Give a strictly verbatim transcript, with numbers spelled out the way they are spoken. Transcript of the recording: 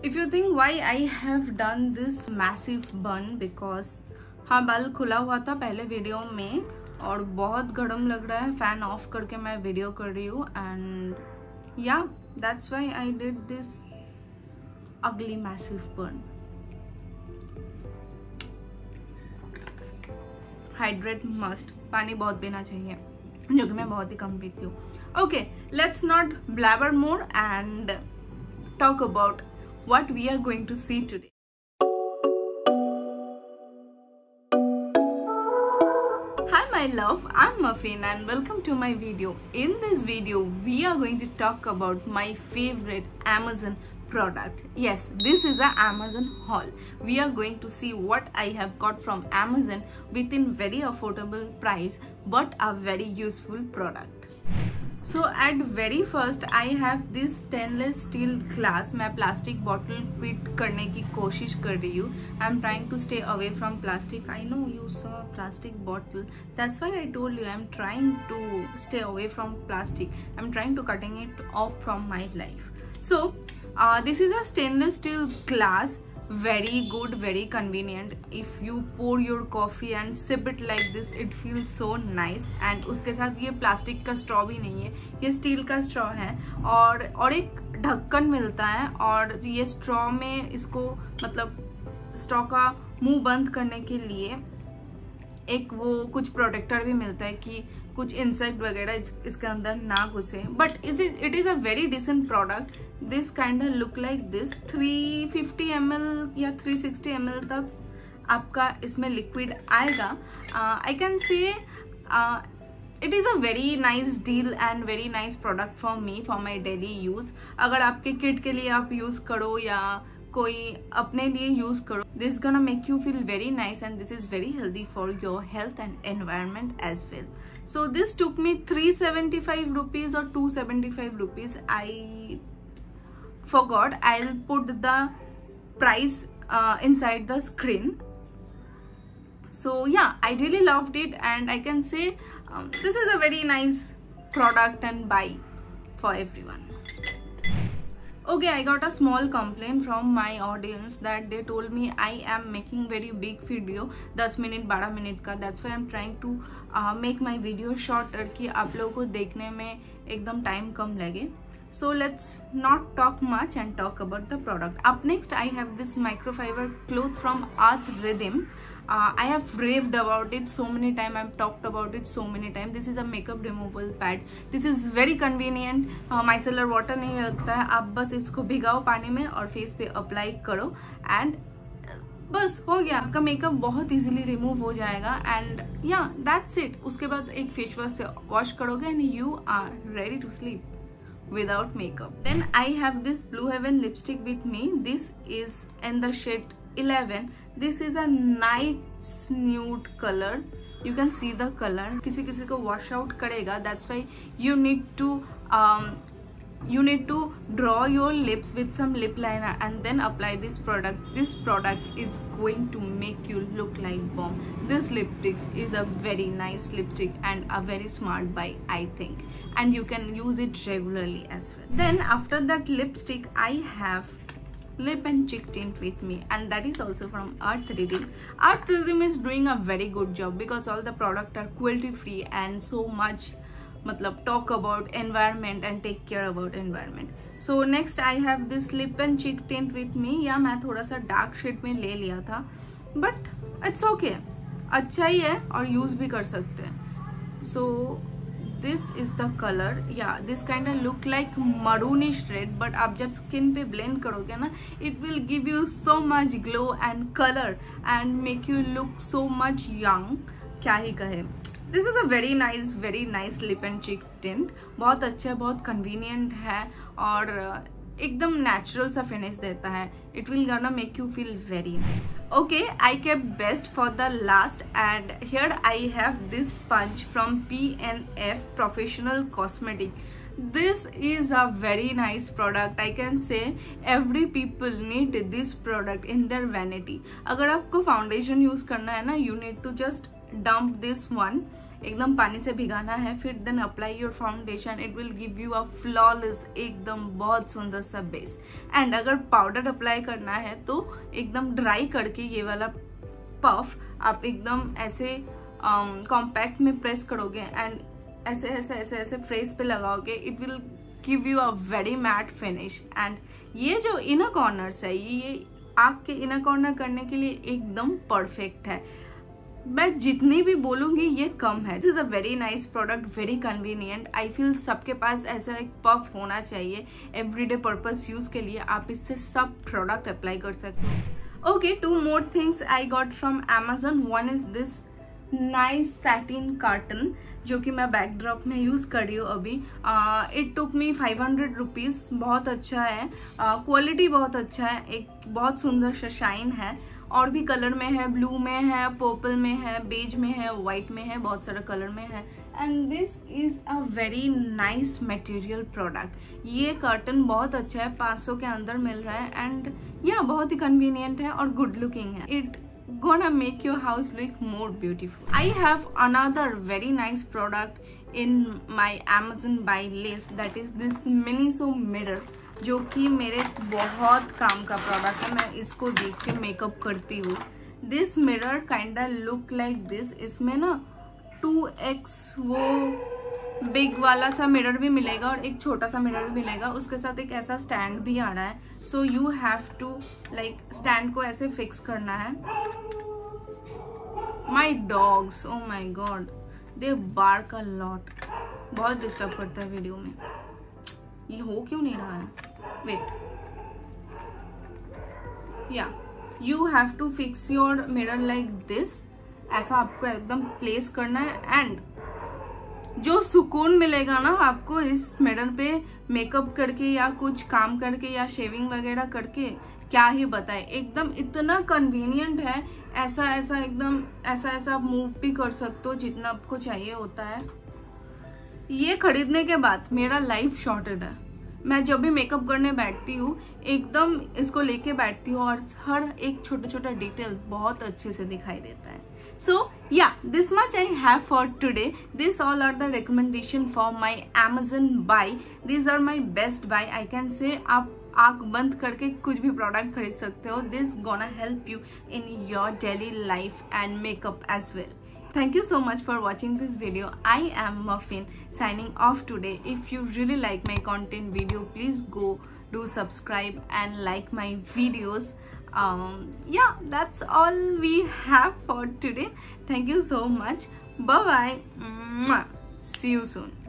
If you think why I have done this massive bun, because हाँ बाल खुला हुआ था पहले वीडियो में और बहुत गर्म लग रहा है, फैन ऑफ करके मैं वीडियो कर रही हूँ एंड या that's why I did this ugly massive bun. Hydrate must, पानी बहुत पीना चाहिए जो कि मैं बहुत ही कम पीती हूँ. Okay, let's not blabber more and talk about what we are going to see today. Hi my love, I'm Muffin and welcome to my video. In this video we are going to talk about my favorite Amazon product. Yes, this is an Amazon haul. We are going to see what I have got from Amazon within very affordable price but a very useful product. So at very first I have this stainless steel glass. मैं plastic bottle quit करने की कोशिश कर रही हूँ. I'm trying to stay away from plastic. I know you saw plastic bottle. That's why I told you I'm trying to stay away from plastic. I'm trying to cutting it off from my life. So uh, this is a stainless steel glass. Very good, very convenient. If you pour your coffee and sip it like this, it feels so nice. And उसके साथ ये plastic का straw भी नहीं है, ये steel का straw है और और एक ढक्कन मिलता है और ये स्ट्रॉ में इसको मतलब स्ट्रॉ का मुंह बंद करने के लिए एक वो कुछ प्रोटेक्टर भी मिलता है कि कुछ इंसेक्ट वगैरह इसके अंदर ना घुसे. But is it is a very decent product. This kind look like this. Three fifty M L या थ्री सिक्सटी एम एल तक आपका इसमें लिक्विड आएगा. I can say it is a very nice deal and very nice product for me for my daily use. अगर आपके kid के लिए आप यूज करो या कोई अपने लिए यूज करो, this gonna make you feel very nice and this is very healthy for your health and environment as well. So this took me three seventy-five rupees or two seventy-five rupees. I forgot. I'll put the price uh, inside the screen. So yeah, I really loved it and I can say um, this is a very nice product and buy for everyone. Okay, I got a small complaint from my audience that they told me I am making very big video, दस minute बारह minute का. That's why I'm trying to uh, make my video shorter कि आप लोगों को देखने में एकदम टाइम कम लगे. So let's not talk much and talk about the product. Up next I have this microfiber cloth from Earth Rhythm. Uh, I have raved about it so many times. I've talked about it so many times. This is a makeup removal pad. This is very convenient. uh, micellar water नहीं लगता है. आप बस इसको भिगाओ पानी में और face पे अप्लाई करो एंड बस हो गया. आपका मेकअप बहुत इजीली रिमूव हो जाएगा एंड या दैट्स इट. उसके बाद एक फेस वॉश से वॉश करोगे and you are ready to sleep without makeup. Then I have this Blue Heaven lipstick with me. This is in the shade eleven. This is a nice nude color. You can see the color. किसी किसी को wash out करेगा. That's why you need to um, you need to draw your lips with some lip liner and then apply this product. This product is going to make you look like bomb. This lipstick is a very nice lipstick and a very smart buy, I think, and you can use it regularly as well. Then after that lipstick I have lip and cheek tint with me and that is also from Earth Rhythm. Earth Rhythm is doing a very good job because all the products are cruelty free and so much मतलब talk about environment and take care about environment. So next I have this lip and cheek tint with me. या मैं थोड़ा सा dark shade में ले लिया था but it's okay, अच्छा ही है और use भी कर सकते हैं. So this is the color. Yeah, this kind of look like maroonish red but आप जब skin पे blend करोगे ना, it will give you so much glow and color and make you look so much young. क्या ही कहे. This is a very nice very nice lip and cheek tint. बहुत अच्छा है, बहुत कन्वीनियंट है और एकदम नेचुरल सा फिनिश देता है. It will gonna make you feel very nice. Okay, I kept best for the last and here I have this sponge from P N F professional cosmetic. This is a very nice product. I can say every people need this product in their vanity. अगर आपको foundation use करना है ना, you need to just dump this one एकदम पानी से भिगाना है, फिर then apply your foundation, it will give you a flawless एकदम बहुत सुंदर सा बेस। एंड अगर पाउडर अप्लाई करना है तो एकदम ड्राई करके ये वाला पफ आप एकदम ऐसे कॉम्पैक्ट um, में प्रेस करोगे एंड ऐसे ऐसे ऐसे ऐसे फेस पे लगाओगे, it will give you a very matte finish. And ये जो इनर कॉर्नर्स है, ये आँख के इनर कॉर्नर करने के लिए एकदम परफेक्ट है। मैं जितनी भी बोलूंगी ये कम है। This is a very nice product, very convenient. I feel सबके पास ऐसा एक पफ होना चाहिए एवरीडे पर्पस यूज के लिए। आप इससे सब प्रोडक्ट अप्लाई कर सकते हो। Okay, two more things I got from Amazon। One is this nice satin curtain जो कि मैं बैकड्रॉप में यूज कर रही हूँ अभी। It took me five hundred rupees. बहुत अच्छा है, क्वालिटी uh, बहुत अच्छा है, एक बहुत सुंदर सा शाइन है। और भी कलर में है, ब्लू में है, पर्पल में है, बेज में है, व्हाइट में है, बहुत सारा कलर में है। And this is a very nice material product. ये कर्टन बहुत अच्छा है, पाँच सौ के अंदर मिल रहा है एंड यह बहुत ही कन्वीनियंट है और गुड लुकिंग है। It gonna make your house look more beautiful. I have another very nice product in my Amazon buy list, that is this Miniso mirror, जो कि मेरे बहुत काम का प्रोडक्ट है। मैं इसको देख के मेकअप करती हूँ। This mirror kinda look like this. इसमें ना टू एक्स वो बिग वाला सा मिरर भी मिलेगा और एक छोटा सा मिरर भी मिलेगा। उसके साथ एक ऐसा स्टैंड भी आ रहा है। So you have to like stand को ऐसे फिक्स करना है। My dogs, oh my god, they bark a lot. बहुत डिस्टर्ब करता है वीडियो में। ये हो क्यों नहीं रहा है? वेट, या you have to fix your mirror like this. ऐसा आपको एकदम प्लेस करना है एंड जो सुकून मिलेगा ना आपको इस मिरर पे मेकअप करके या कुछ काम करके या शेविंग वगैरह करके, क्या ही बताए। एकदम इतना कन्वीनियंट है। ऐसा ऐसा एकदम ऐसा ऐसा आप मूव भी कर सकते हो जितना आपको चाहिए होता है। ये खरीदने के बाद मेरा लाइफ शॉर्टेड है। मैं जब भी मेकअप करने बैठती हूँ एकदम इसको लेके बैठती हूँ और हर एक छोटा छोटा डिटेल बहुत अच्छे से दिखाई देता है। So yeah, this much I have for today. This all are the recommendation for my Amazon buy. These are my best buy. I can say आप आँख बंद करके कुछ भी प्रोडक्ट खरीद सकते हो। This gonna help you in your daily life and makeup as well. Thank you so much for watching this video. I am Muffin signing off today. If you really like my content video, please go do subscribe and like my videos. Um yeah, that's all we have for today. Thank you so much. Bye bye. See you soon.